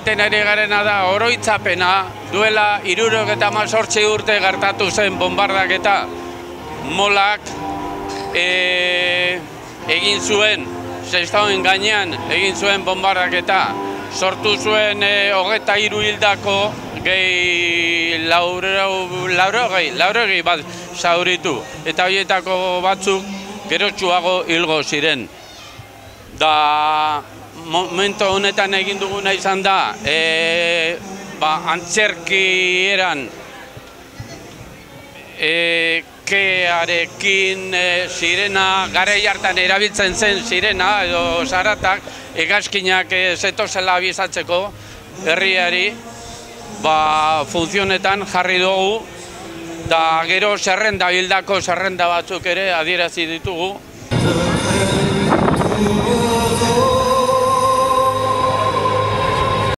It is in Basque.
egiten ari garena da oroitzapena, duela 78 urte gertatu zen bombardaketa, molak egin zuen, Sestaoen gainean egin zuen bombardaketa, sortu zuen 23 hildako gehi laurogei bat zauritu, eta horietako batzuk gerotsuago hilgo ziren. Da momentu honetan egin duguna izan da, antzerkieran kearekin sirena, garai hartan erabiltzen zen sirena edo zaratak, hegazkinak zetozela abizatzeko herriari, funtzionetan jarri dugu, da gero zerrenda, hildako zerrenda batzuk ere adierazi ditugu.